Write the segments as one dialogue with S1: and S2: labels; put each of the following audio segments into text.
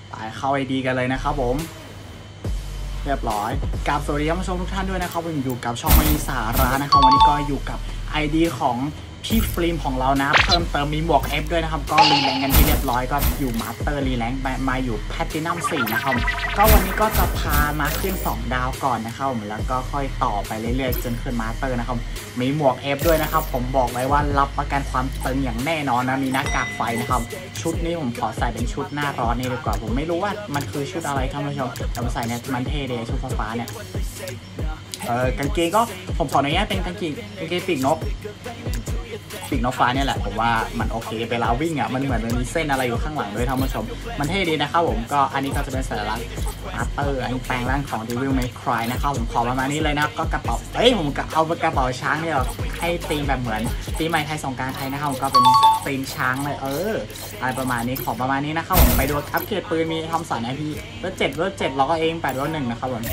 S1: ไปเข้าไอดีกันเลยนะครับผมเรียบร้อยกับสวัสดีท่านผู้ชมทุกท่านด้วยนะครับผมอยู่กับช่องมีสาระนะครับวันนี้ก็อยู่กับ ID ของพี่ฟิล์มของเรานะเพิ่มเติมมีหมวก F ด้วยนะครับก็รีแรงกันที่เรียบร้อยก็อยู่มาสเตอร์รีแรงมาอยู่แพลตินัม4นะครับก็วันนี้ก็จะพามาขึ้น2ดาวก่อนนะครับแล้วก็ค่อยต่อไปเรื่อยๆจนขึ้นมาสเตอร์นะครับมีหมวก F ด้วยนะครับผมบอกไว้ว่ารับประกันความตึงอย่างแน่นอนนะมีหน้ากากไฟนะครับชุดนี้ผมขอใส่เป็นชุดหน้าร้อนนี่ดีกว่าผมไม่รู้ว่ามันคือชุดอะไรท่านผู้ชมแต่มาใส่เนี่ยมันเท่ดีชุดฟ้าเนี่ยกางเกงก็ผมขออนุญาตเป็นกางเกงปีกนกฟ้าเนี่ยแหละผมว่ามันโอเคเวลาวิ่งอ่ะมันเหมือนมันมีเส้นอะไรอยู่ข้างหลังด้วยท่านผู้ชมมันเท่ดีนะครับผมก็อันนี้ก็จะเป็นสัญลักษณ์มาสเตอร์อันนี้แปลงร่างของ Devil May Cry นะครับผมขอประมาณนี้เลยนะก็กระเป๋าผมเอากระเป๋าช้างเนี่ยให้ตีมแบบเหมือนปีใหม่ไทยสงกรานต์ไทยนะครับผมก็เป็นตีมช้างเลยอะไรประมาณนี้ของประมาณนี้นะครับผมไปดูอัปเกรดปืนมีทอมสันไอพีเวอร์7แล้วก็เอง8 1นะครับผม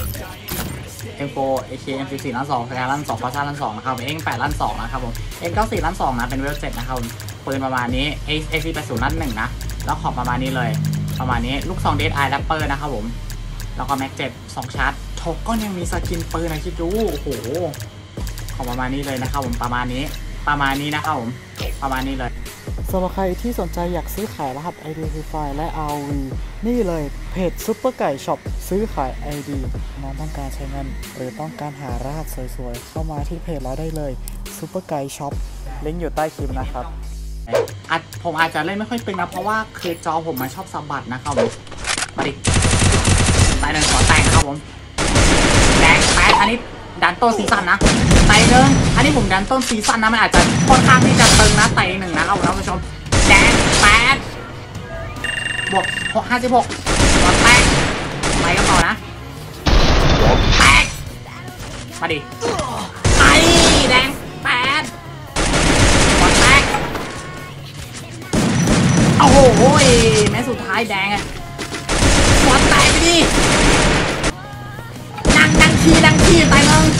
S1: M4 AK M14 ล้าน2แคล้าน2ฟาซ่าล้าน2นะครับเอ็ง8ล้าน2นะครับผมM94ล้าน2นะเป็นเวล7นะครับปืนประมาณนี้ AC80ล้าน1นะแล้วขอบประมาณนี้เลยประมาณนี้ลูก2 Dead Eye Rapper นะครับผมแล้วก็แม็ก7 2ชาร์จโทก็ยังมีสกินปืนนะคิดดูโอ้โหของประมาณนี้เลยนะครับผมประมาณนี้นะครับผมประมาณนี้เลย
S2: สำหรับใครที่สนใจอยากซื้อขายรหัส ID Free Fire และ ROV นี่เลยเพจซุปเปอร์ไก่ช็อปซื้อขาย ID น้องต้องการใช้เงินหรือต้องการหารหัสสวยๆเข้ามาที่เพจเราได้เลยซุปเปอร์ไก่ช็อปลิงก์อยู่ใต้คลิปนะครับ
S1: ผมอาจจะเล่นไม่ค่อยเป็นนะเพราะว่าคือจอผมมันชอบสะบัดนะครับมาดิตายหนึ่งขอแต่งครับผมแดงแปดอันนี้ดันต้นซีซั่นนะไต่หนึ่งอันนี้ผมดันต้นซีซั่นนะมันอาจจะค่อนข้างที่จะตึงนะไต่หนึ่งนะครับท่านผู้ชมแดง8บวก56ก่อนแตกไปกันต่อนะแตกมาดิไอ้แดง8ก่อนแตกโอ้โหแม้สุดท้ายแดงอะก่อนแตกไปดิดังขี้ตายมึง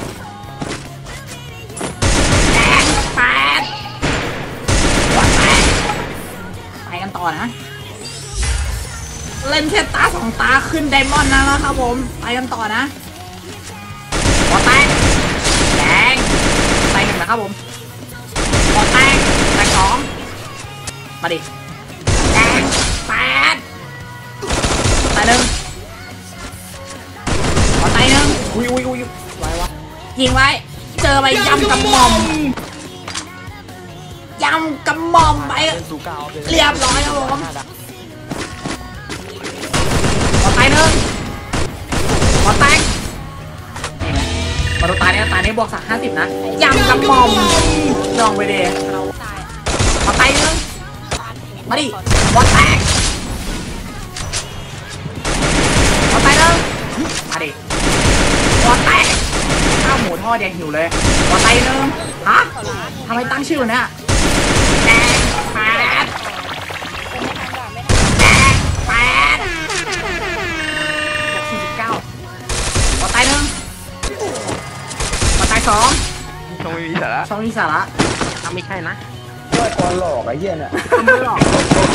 S1: แดง8ก่อนแตกไปกันต่อนะเล่นแค่ตา2 ตาขึ้นไดมอนด์นะครับผมไปกันต่อนะก่อนแตกแดงไปหนึ่งนะครับผมก่อนแตก2มาดิแดง8ตายหนึ่งขอตายหนึ่งอุ้ยไว้วะยิงไว้เจอไปยำกระหม่อมไปเรียบร้อยครับผมขอตายหนึ่งขอแตกนี่นะมาดูตายนี้บวกสัก50นะยำกระหม่อมลองไปดิขอตายหนึ่งมาดิขอแตกขอตายหนึ่งมาดิหัวแตกข้าวหมูทอดแดงหิวเลยหัวไตนึงฮะทำไมตั้งชื่อเนี่ยแดง8แดง849หัวไตนึงหัวไต2
S3: ช่องมีสาระ
S1: ไม่ใช่นะ
S3: ว่าตอนหลอกไอ้เหี้ยเนี่ย
S1: ไม่หลอก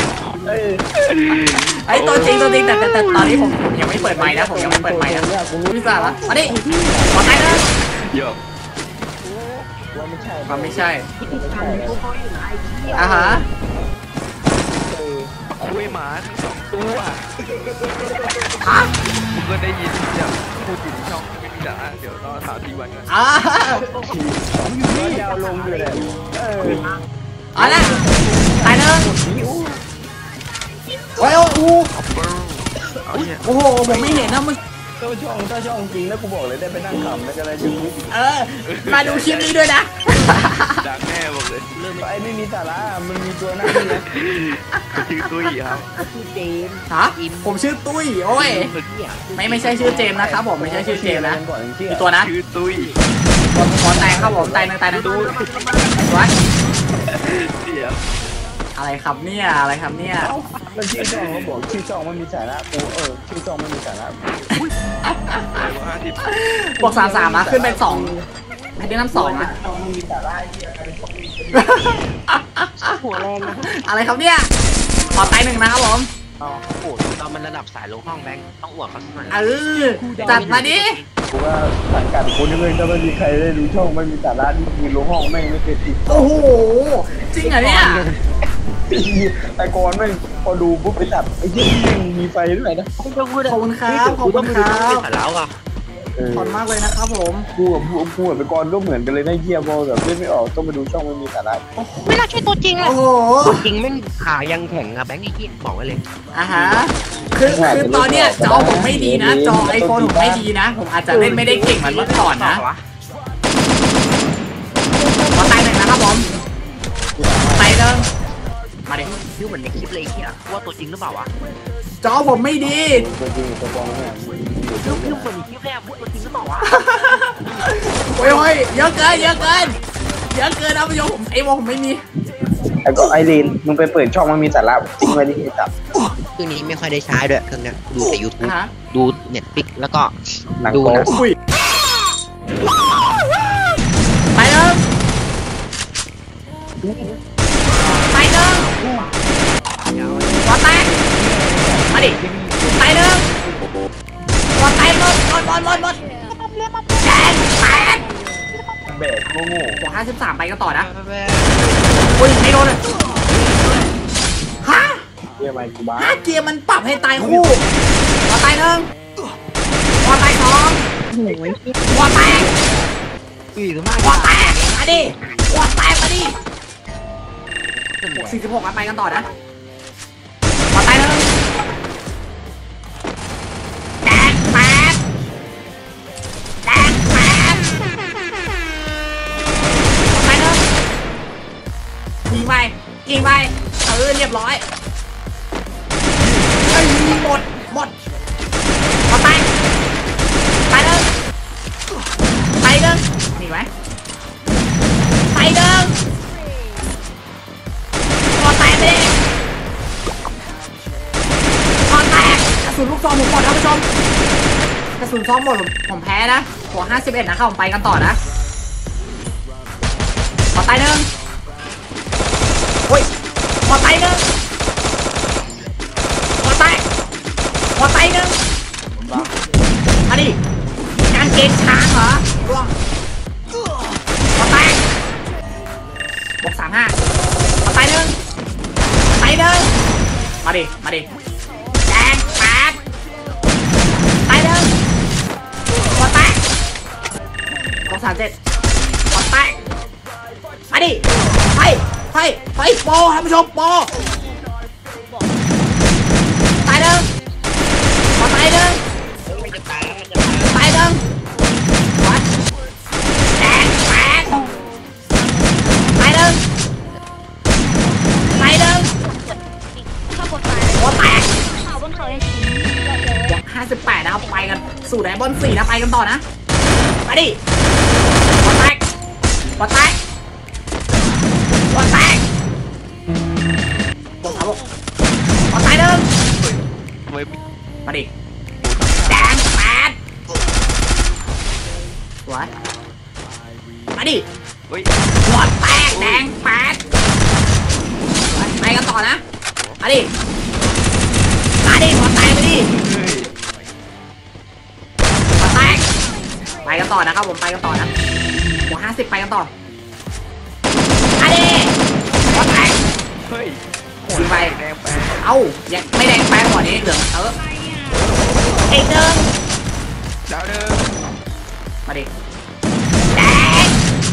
S1: ไอ้ตัวจริงแต่ตอนนี้ผมยังไม่เปิดไมค์นะผมยังไม่เปิดไมค์นะพี่สาระมาดิหัวไตนึง
S3: เยอะ
S1: มันไม่ใช่ฮะ
S3: คุยหมาทั้ง2 ตัวมึงก็ได้ยินอย่างพูดถึงช่องไม่มีสาระเดี๋ยวรอถามทีวันกัน
S1: อยู่
S3: นี่ดาวลงอยู่เลย
S1: ละตายหนึ่งโอ้โหผมไม่เห็นนะมึง
S3: ถ้าช่องจริงแล้วกูบอกเลยได้ไปนั่งขำแล้วก็ได้ดู
S1: มาดูคลิปนี้ด้วยนะ
S3: ดังแน่บอกเลยไอ้ไม่มีสาระมันมีตัวนั่งนี่นะชื่อตุ้ยครับ
S2: ชื่อเจมส์
S1: ผมชื่อตุ้ยโอ้ยไม่ใช่ชื่อเจมส์นะครับผมไม่ใช่ชื่อเจมส์นะมีตัวนะ
S3: ชื่อตุ้ย
S1: ขอแตงครับผมแตงตุ้ยวัดอะไรครับเนี่ย
S3: มันชื่อช่องเขาบอกชื่อช่องมันมีสาระกูชื่อช่องมันมีสาระ
S1: บวก33นะขึ้นเป็น2ให้ได้น้ำ2นะ
S2: หัวแรงนะ
S1: อะไรครับเนี่ยขอไต1นะครับผม
S3: โอ้โหเรามันระดับสายลงห้องแบงค์ต้องอวดเขาสักหน่อย
S1: จัดมาดิ
S4: กูว่าสังกัดคนนี้เลยก็ไม่มีใครได้ดูช่องไม่มีสาระที่มีลงห้องไม่เคยติด
S1: โอ้โหจริงเหรอเนี่ย
S4: แต่ก่อนไม่พอดูปุ๊บไปตัดไอ้เหี้ยมีไฟด้วยนะ
S1: ขอบคุณครับขอบคุณครับ
S3: สาระว่ะ
S1: ขอบคุณมากเลยนะครับผม
S4: กูกับไปก่อนก็เหมือนกันเลยนะเหี้ยพอแบบเล่นไม่ออกต้องมาดูช่องไม่มีสาระ
S3: ไม่น่าใช่ตัวจริงอะ
S1: โอ้โห
S3: ตัวจริงแม่งขายังแข็งอะแบงค์ไอ้ที่บอกไว้เลย
S1: อ่ะฮะคือตอนเนี้ยจอผมไม่ดีนะ จอไอโฟนผมไม่ดีนะ ผมอาจจะเล่นไม่ได้เก่งเหมือนเมื่อก่อนนะขอตายหนึ่งนะครับผมตายหนึ่งมาดิ
S3: ชื่อเหมือนในคลิปเลยไอ้เหี้ยว่าตัวจริงหรือเปล่าวะ
S1: จอผมไม่ดี
S4: ตัวจริงตัวปลอมเนี่ย
S3: ชื่อเหมือนในคลิปแรกพูดตัวจริงหรือเปล่าวะ
S1: โอ้ยเยอะเกินนะพี่โยผมไอโฟนผมไม่มี
S4: แล้วก็ไอรีนมึงไปเปิดช่องมันมีสาระทิ้งไว้ที่จับ
S3: เครื่องนี้ไม่ค่อยได้ใช้ด้วยเครื่องเนี้ยดูแต่ YouTube
S1: ฮะ
S3: ดู Netflix แล้วก็
S4: หนัง
S3: ดู
S4: โป๊
S3: นะ
S1: อุ้ยไปหนึ่งไปหนึ่งหัวแตกมาดิไปหนึ่งหัวแตกหมดแดงแตก
S4: แบกโง่
S1: หัว53ไปกันต่อนะอุ้ยไม่โดนเลยฮะ
S4: เรียกมากูบ้า
S1: เกียร์มันปรับให้ตายคู่หัวตายหนึ่งหัวตายสองหัวแตก
S3: อีกมาก
S1: หัวแตกมาดิหัวแตกมาดิ46ไปกันต่อนะหัวตายหนึ่งแดงแปดหัวตายหนึ่งยิงไปเรียบร้อยไอ้หมดหัวแตกตายหนึ่งนี่ไหมไปเดิมหัวแตกไปดิหัวแตกกระสุนลูกซองผมหมดท่านผู้ชมกระสุนซองหมดผมแพ้นะหัว51นะครับผมไปกันต่อนะหัวแตกหนึ่งโอ้ยหัวแตกหนึ่งหัวแตกหนึ่งมาดิกางเกงช้างเหรอร่วงหัวแตกบวก35หัวแตกหนึ่งมาดิแดงแปดตายหนึ่งหัวแตกบวก37หัวแตกมาดิไปโปท่านผู้ชมโปตายหนึ่งหัวตายหนึ่งตายหนึ่งวัดแดงแปดตายหนึ่งหัวแตก58นะครับไปกันสู่ไดบอน4นะไปกันต่อนะมาดิหัวแตกบวก3หัวตายหนึ่งมาดิแดงแปดสวยมาดิหัวแตกแดงแปดไปกันต่อนะมาดิหัวแตกไปดิหัวแตกไปกันต่อนะครับผมไปกันต่อนะหัว50ไปกันต่อมาดิหัวแตก
S3: เฮ้ย
S1: ยิงไปเอ้ายังไม่แดงแปลงกว่านี้เหลืองอีกหนึ่ง
S3: ดาวเดิม
S1: มาดิแดง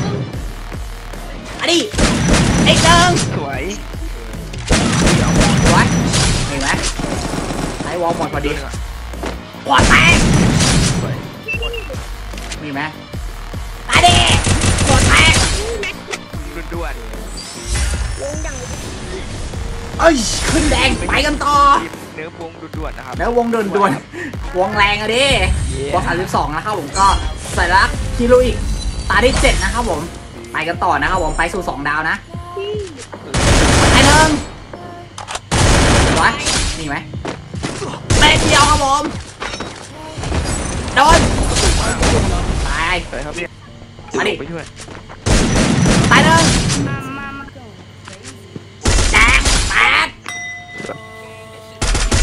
S1: มาดิอีกหนึ่ง
S3: สวย
S1: เห็นไหมไอ้วอลหมดพอดีหัวแตกมีไหมมาดิหัวแตก
S3: ด่วน
S1: เอ้ยขึ้นแดงไปกันต่อ
S3: เนื้อวงด่วนนะครับ
S1: แล้ววงด่วนวงแรงอะดิวง32นะครับผมก็ใส่ลักฮิโรอีกตาที่7นะครับผมไปกันต่อนะครับผมไปสู่2ดาวนะไอ้หนึ่งวะมีไหมเม็ดเดียวครับผมโดนตาย
S3: ไปครับพี่
S1: มาดิ
S3: ไปช่วย
S1: ตายหนึ่งแดงแปด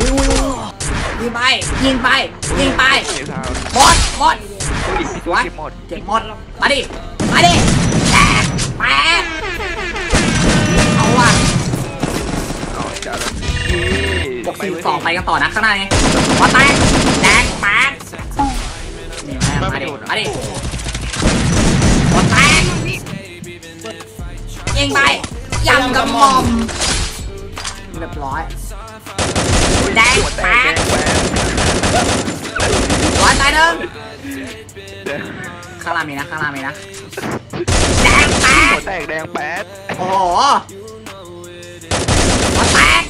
S1: อุ้ยยิงไปยิงไปยิงไป
S3: เสียทาง
S1: หมดหมด
S3: สวยหมด
S1: เก็บหมดมาดิมาดิแตกแปะเอาว่ะ
S3: เอาจ้าแล้ว
S1: บวก42ไปกันต่อนะข้างหน้านี่หัวแตกแดงแปะนี่มาดิมาดิหัวแตกยิงไปยำกระหม่อมเรียบร้อยแดงแปะหัวตายหนึ่งข้างล่างมีนะข้างล่างมีนะแดงแปะ
S3: หัวแตกแดงแป๊ด
S1: โอ้โหหัวแตก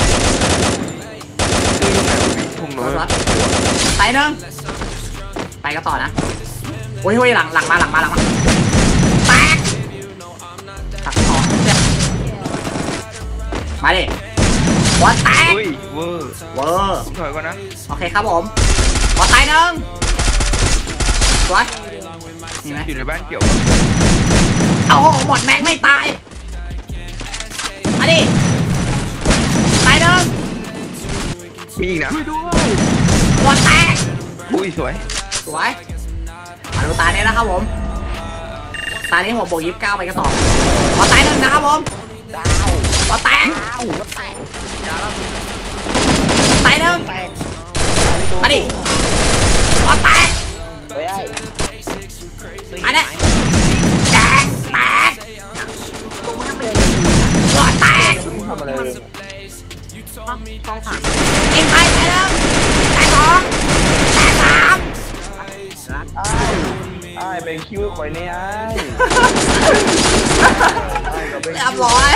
S3: ทุ่ง
S1: ร
S3: น้อย
S1: ถตายหนึ่งไปก็ต่อนะโอ้ยหลังมาแตกตัดสองมาดิหัวแตก
S3: เฮ้ยเวอร์
S1: เวอร์
S3: ถอยก่อนนะ
S1: โอเคครับผมหัวตายหนึ่งสวยนี่ไหม
S3: อยู่ในบ้านเกี่ยว
S1: โอ้โหหมดแม็กไม่ตายมาดิตายหนึ่ง
S3: มีอีกนะ
S1: หัวแตก
S3: อุ้ยสวย
S1: สวยมาดูตาเนี้ยนะครับผมตานี้หัวโบก29ไปกันต่อหัวแตกหนึ่งนะครับผมหัวแตกตายหนึ่งมาดิหัวแตกอันนี้แตกหัวแตก
S4: ทำอะไรเลย
S1: ยิงไปตายหนึ่งตายสองตายสาม
S4: ไอ้เป็นคิวคอยเนี่ยไอ้ก็เป็น
S1: เรียบร้อย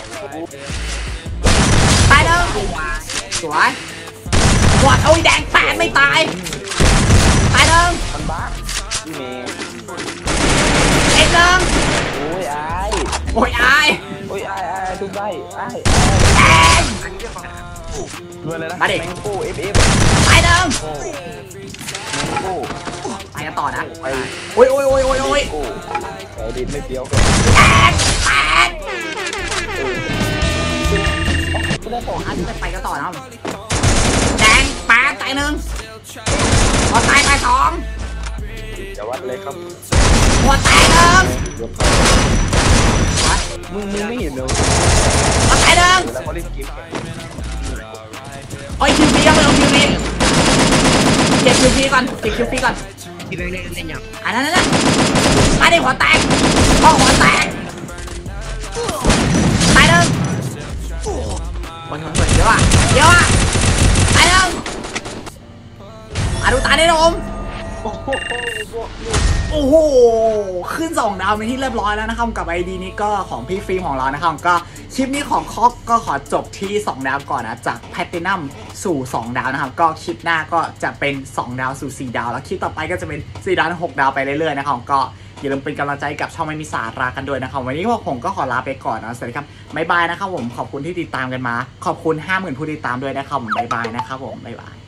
S1: ตายหนึ่งสวยหัวโอ้ยแดงแปดไม่ตายตายหนึ่ง
S4: มันบ้าพี่เมย์
S1: อีกหนึ่ง
S4: โอ้ยไอ้
S1: โอ้ยอาย
S4: โอ้ยไอ้ทุกไอ้ไอ้
S1: แดง
S4: ด้วยเลยนะ
S1: มาดิ
S4: แมงโก้เอฟ
S1: ตายหนึ่ง
S4: แมงโก้
S1: ไปกันต่อนะ
S4: ไป
S1: โอ้ย
S4: โก้แต่ดินไม่เปรี้ยวก็
S1: แดงแปดไปกันต่อนะแดงแปดตายหนึ่งหัวตายตายสอง
S4: จะวัดเลยครับ
S1: หัวตายหนึ่ง
S4: มึงไม่เห็นเลย
S1: หัวตายหนึ่ง
S4: แล้วเขาเล่นเกม
S1: โอ้ยคิวพียังไม่ลงคิวพีเก็บคิวพีก่อนเก็บคิวพีก่อน
S3: ที่เล่นเล่นยัง
S1: อันนั้นน่ะมาดิหัวแตกห้องหัวแตกตายหนึ่งคนเยอะอ่ะตายหนึ่งดูตาได้นะอมโอ้โหขึ้น2 ดาวเป็นที่เรียบร้อยแล้วนะครับกับไอดีนี้ก็ของพี่ฟิล์มของเรานะครับก็คลิปนี้ของคอกก็ขอจบที่2 ดาวก่อนนะจากแพลตินัมสู่2 ดาวนะครับก็คลิปหน้าก็จะเป็น2 ดาวสู่4 ดาวแล้วคลิปต่อไปก็จะเป็น4 ดาว6 ดาวไปเรื่อยๆนะครับก็อย่าลืมเป็นกำลังใจกับช่องไม่มีสาระกันด้วยนะครับวันนี้พวกผมก็ขอลาไปก่อนนะสวัสดีครับบ๊ายบายนะครับผมขอบคุณที่ติดตามกันมาขอบคุณ 50,000 ผู้ติดตามด้วยนะครับผมบ๊ายบายนะครับผมบ๊ายบาย